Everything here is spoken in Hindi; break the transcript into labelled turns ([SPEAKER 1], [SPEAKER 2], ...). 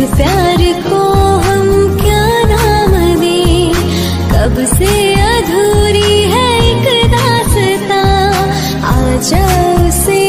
[SPEAKER 1] प्यार को हम क्या नाम दें, कब से अधूरी है एक दास्तां, आजा उसे